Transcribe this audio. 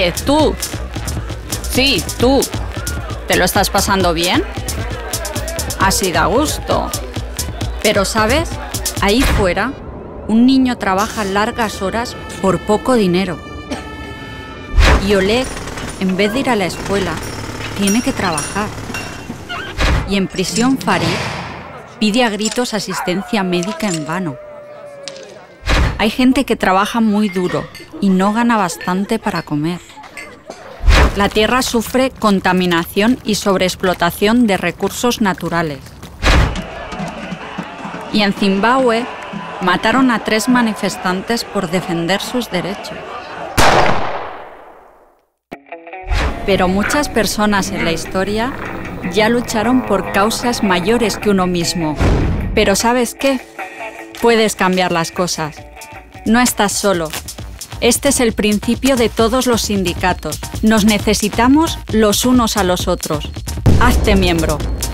Oye, tú. Sí, tú. ¿Te lo estás pasando bien? Así da gusto. Pero, ¿sabes? Ahí fuera, un niño trabaja largas horas por poco dinero. Y Oleg, en vez de ir a la escuela, tiene que trabajar. Y en prisión Farid pide a gritos asistencia médica en vano. Hay gente que trabaja muy duro y no gana bastante para comer. La tierra sufre contaminación y sobreexplotación de recursos naturales. Y en Zimbabue mataron a 3 manifestantes por defender sus derechos. Pero muchas personas en la historia ya lucharon por causas mayores que uno mismo. Pero ¿sabes qué? Puedes cambiar las cosas. No estás solo. Este es el principio de todos los sindicatos. Nos necesitamos los unos a los otros. Hazte miembro.